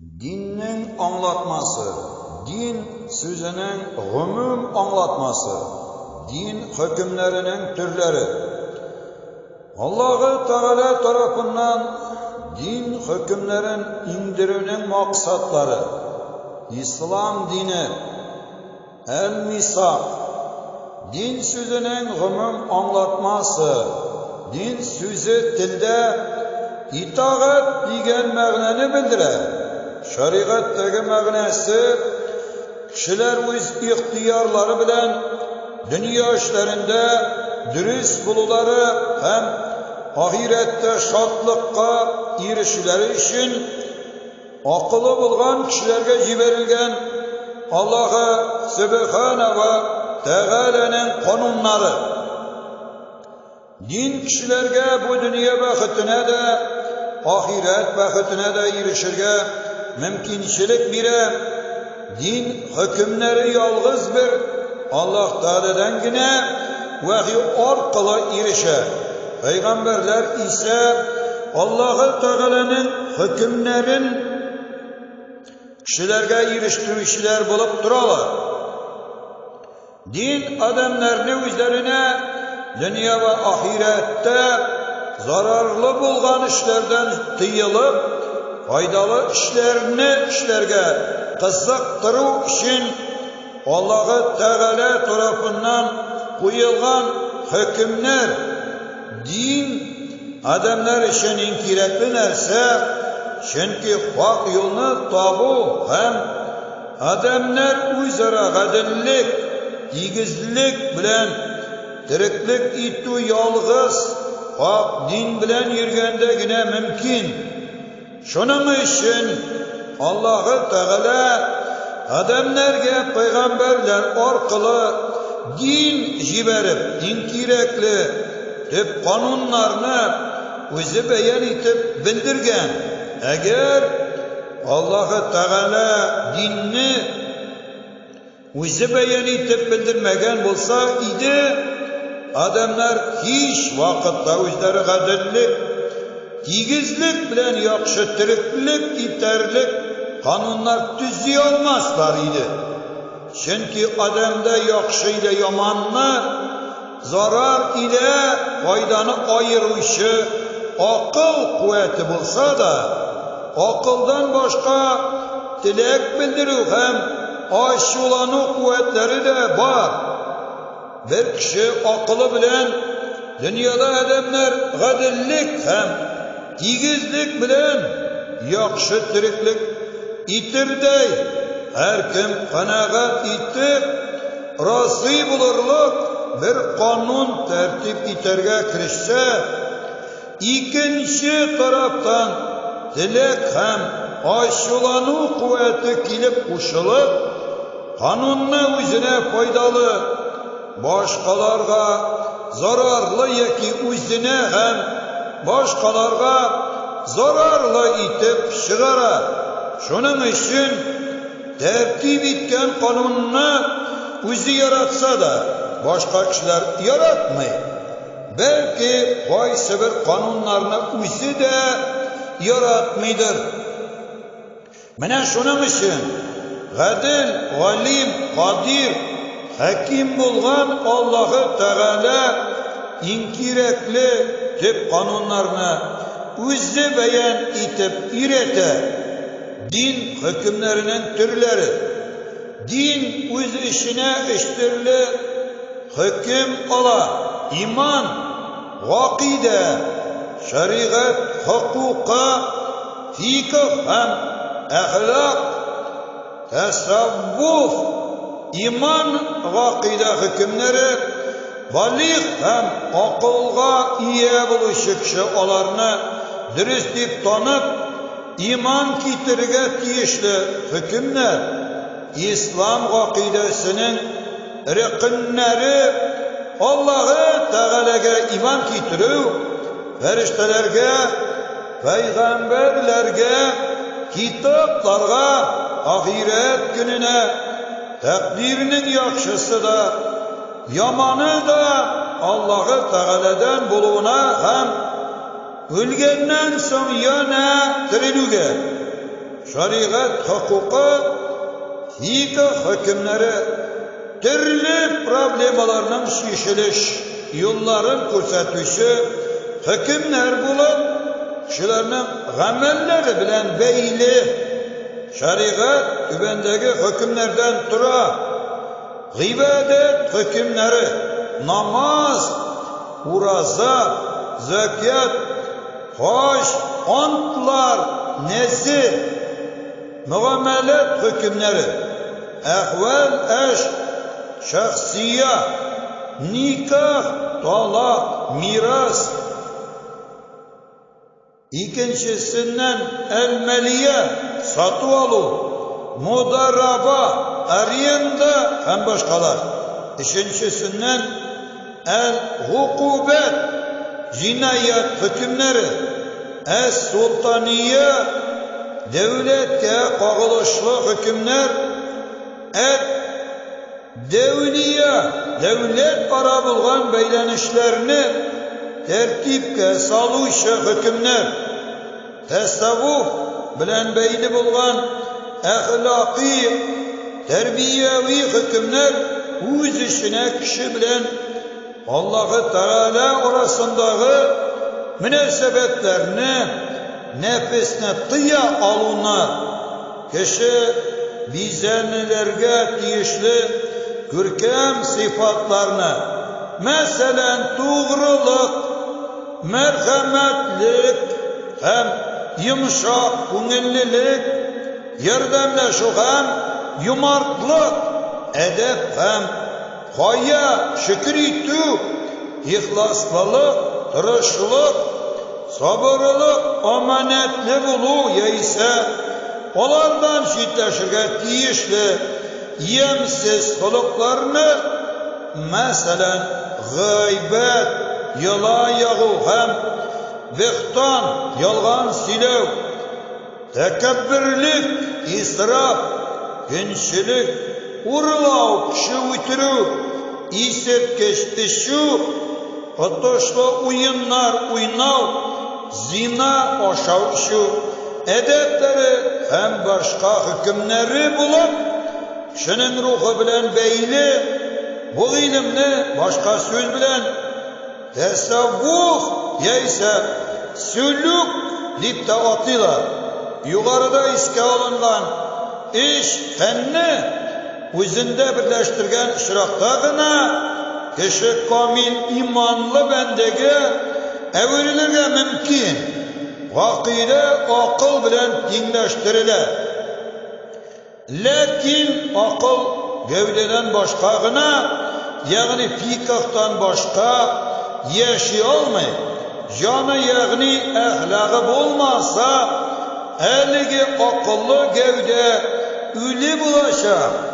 Dinning anlatması, din sözünün umum anlatması, din hükümlerinin türleri. Allah-u Teala tarafından din hükümlerin indirinin maksatları, İslam dini, el-misak, din sözünün umum anlatması, din sözü tilde itaat degan ma'noni bildirar. Şeriatdagi ma'nosi kishilar o'z ixtiyorlari bilan dunyo ishlarida durust bo'lulari ham oxiratda shodlikqa erishishlari uchun aqli bo'lgan kishilarga yuborilgan Alloh subhanahu va taolaning qonunlari. Din kishilarga bu dunyo baxtini da oxirat baxtini da erishishga mumkinchilik beradi. Din hukmlari yolg'iz bir Alloh taoladangina vahiy orqali erishadi. Payg'ambarlar esa Alloh taolaning hukmlarini kishilarga erishtiruvchilar bo'lib turadilar. Din odamlarni o'zlarini dunyo va oxiratda zararlı bo'lgan ishlardan tiyilib, foydali ishlarni ishlarga qiziqtiruv uchun Alloh Taala tomonidan qo'yilgan hukmlar. Din odamlar uchun eng kerakli narsa, chunki haq yo'lni tobu ham odamlar o'zaro adillik, tegizlik bilan tiriklik etu yolg'iz haq din bilan yurgandagina mumkin. Shuning uchun Alloh Taala odamlarga payg'ambarlar orqali din yuborib, eng kerakli deb qonunlarni o'zi bayon etib bildirgan. Agar Alloh Taala dinni o'zi bayon etib bildirmagan bo'lsa edi, odamlar hech vaqtda o'zlari adillik, tegizlik bilan yaxshi tiriklik etarlik qonunlar tuziy olmaslar edi. Chunki odamda yaxshi ile yomonni, zarar ile foydani ayiruvchi aql quvvati bo'lsa da, aqldan boshqa tilak bildiruv ham ashulanu quvvatlari da bor. Bir kishi aqli bilan dunyoda odamlar adillik ham tegizlik bilan yaxshi tiriklik etirday har kim qanoat etib rozi bo'lurlik bir qonun tartib etarga kirishsa, ikkinchi tarafdan tilak ham ashulanu quvvati kelib qo'shilib, qonunni o'zine foydali, boshqalarga zararlı yoki o'zini ham boshqalarga zararlı etib chiqaradi. Shuning uchun tartib etgan qonunni o'zi yaratsa da boshqa kishilar yaratmaydi. Balki qaysi bir qonunlarni o'zi da yaratmaydir. Mana shuning uchun Adil, Alim, Qodir, Hakim bo'lgan Alloh Taala eng kerakli deb qonunlarni o'zi bayon etib o'rgatadi. Din hukmlarining turlari. Din o'z ishini ishtirli hukm ola. Iymon, aqida, shariat, huquqa, fiqh ham axloq, tasavvuf, iymon, aqida hukmlari baliq ham aqlga ega bo'lishi kishi ularni durust deb tanib, iymon keltirishga tegishli hukmlar. İslam aqidasining rukunlari Alloh Taolaga iymon keltiruv, farishtalarga, payg'ambarlarga, kitoblarga, oxirat kunina, taqdirning yaxshisida, yomonida Alloh Taoladan bo'luvina ham o'lgandan so'ng yana tiriluvga. şariat hukuku, hikâh hükümleri, türlü problemalarının şişiliş yolların ko'rsatuvchi hükümler bulup, kişilerinin amelleri bilen beyli, şariat tübendeki hükümlerden tura, ibadet hükümleri, namaz, uraza, zekat, hoş, antlar, nezir, muamelet hükümleri, ahval, eş, şahsiye, nikah, talak, miras. İkincisinden el-meliye, satı alu, mudaraba, ariyanda hem başkalar. Üçüncüsünden el-hukubet, cinayet hükümleri, es-sultaniye, devlete kağılışlı hükümler, devliye, devlet ara bulgan beylenişlerini tertipke saluşu hükümler, tasavvuf bilen beyli bulgan ahlaki, terbiyevi hükümler, öz işine kişi bilen Allah-u Teala arasındaki münasebetlerini nefesine tıya aluna, kişi bizanilerge tiyişli görkem sıfatlarını, meselen doğruluk, merhametlik, hem yumuşak, ko'ngillilik, yardımlaşu hem yumartlık, edep hem hoya, şükür etü, ihlaslılık, tırışlık, sabırlık, amanetli bulu ise onlardan şiddeşirge tiyişli yemsiz kılıklarını, meselen gıybet, yala yağı hem vehtan, yalgan silev, tekebbürlük, israf, günçülük, urlav, kişi ütürü, isep geçtişu, atışlı oyunlar oynav, zina aşavuşu, edepleri hem başka hükümleri bulup, kişinin ruhu bilen beyli, bu ilimni başka söz bilen tasavvuf ise sülük dipte atılar. Yukarıda iske alıngan iş fenni özünde birleştirgen işraktağına kişi kamil imanlı bendege evrilirge mümkün. Vakile akıl bilen dinleştiriler. Lakin akıl gövdeden başkağına, yani fikahtan başka yaşay olmay. Canı yani ahlakı olmazsa, eligi akıllı gövde ölü bulaşa.